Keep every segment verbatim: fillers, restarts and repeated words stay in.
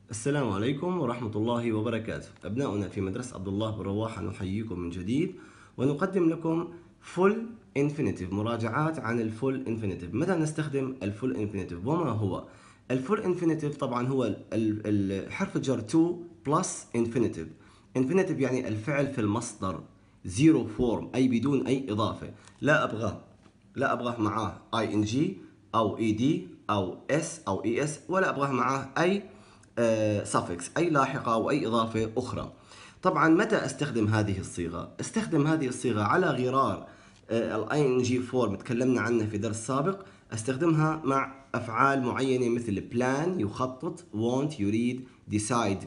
السلام عليكم ورحمة الله وبركاته. أبناؤنا في مدرسة عبد الله بن رواحة نحييكم من جديد ونقدم لكم full infinitive، مراجعات عن الفول infinitive. متى نستخدم الفول infinitive وما هو الفول infinitive؟ طبعا هو ال- ال- حرف الجر to plus infinitive. infinitive يعني الفعل في المصدر zero form، أي بدون أي إضافة. لا أبغاه لا أبغاه معاه ing أو ed أو s أو es، ولا أبغاه معاه أي suffix، أي لاحقة أو أي إضافة أخرى. طبعا متى أستخدم هذه الصيغة؟ أستخدم هذه الصيغة على غرار ال ing form تكلمنا عنه في درس سابق. أستخدمها مع أفعال معينة مثل plan يخطط، want يريد، decide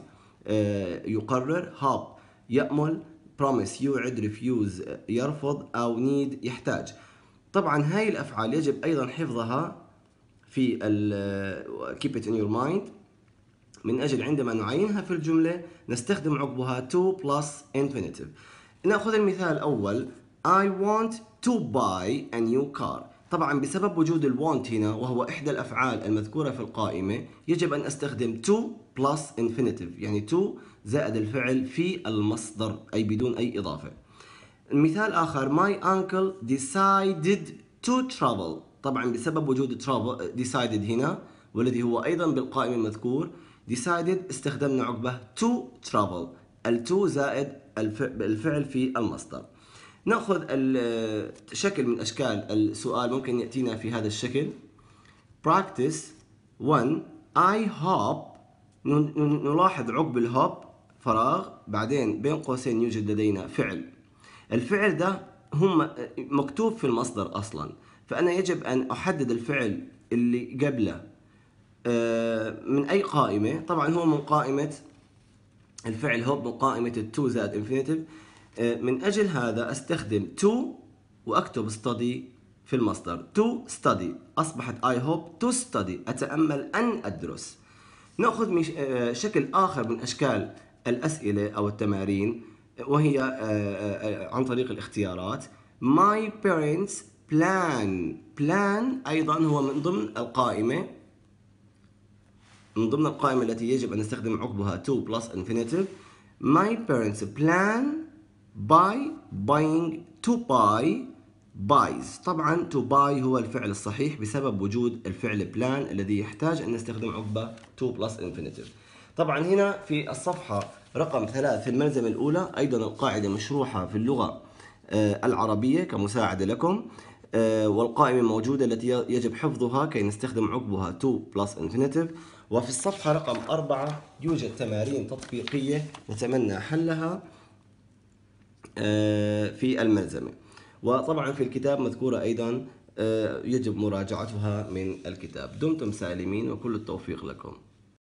يقرر، hope يأمل، promise يوعد، refuse يرفض، أو need يحتاج. طبعا هاي الأفعال يجب أيضا حفظها في ال keep it in your mind، من أجل عندما نعينها في الجملة نستخدم عقبها to plus infinitive. نأخذ المثال الأول: I want to buy a new car. طبعا بسبب وجود ال want هنا وهو إحدى الأفعال المذكورة في القائمة، يجب أن أستخدم to plus infinitive، يعني to زائد الفعل في المصدر أي بدون أي إضافة. مثال آخر: My uncle decided to travel. طبعا بسبب وجود travel decided هنا والذي هو أيضا بالقائمة المذكور، decided استخدمنا عقبه to travel، ال to زائد الفعل في المصدر. نأخذ شكل من أشكال السؤال ممكن يأتينا في هذا الشكل: practice one I hope. نلاحظ عقب الهوب فراغ، بعدين بين قوسين يوجد لدينا فعل. الفعل ده هم مكتوب في المصدر أصلا، فأنا يجب أن أحدد الفعل اللي قبله من أي قائمة. طبعا هو من قائمة الفعل هوب، من قائمة التو زائد انفينيتيف. من أجل هذا أستخدم to وأكتب study في المصدر. to study أصبحت I hope to study، أتأمل أن أدرس. نأخذ شكل آخر من أشكال الأسئلة أو التمارين، وهي عن طريق الاختيارات. My parents plan. plan أيضا هو من ضمن القائمة من ضمن القائمة التي يجب أن نستخدم عقبها to plus infinitive. My parents plan by buying. to buy buys. طبعا to buy هو الفعل الصحيح بسبب وجود الفعل plan الذي يحتاج أن نستخدم عقبه to plus infinitive. طبعا هنا في الصفحة رقم ثلاث في الملزمة الأولى أيضا القاعدة مشروحة في اللغة العربية كمساعدة لكم، والقائمة موجودة التي يجب حفظها كي نستخدم عقبها to plus infinitive. وفي الصفحة رقم أربعة يوجد تمارين تطبيقية نتمنى حلها في الملزمة، وطبعا في الكتاب مذكورة أيضا يجب مراجعتها من الكتاب. دمتم سالمين وكل التوفيق لكم.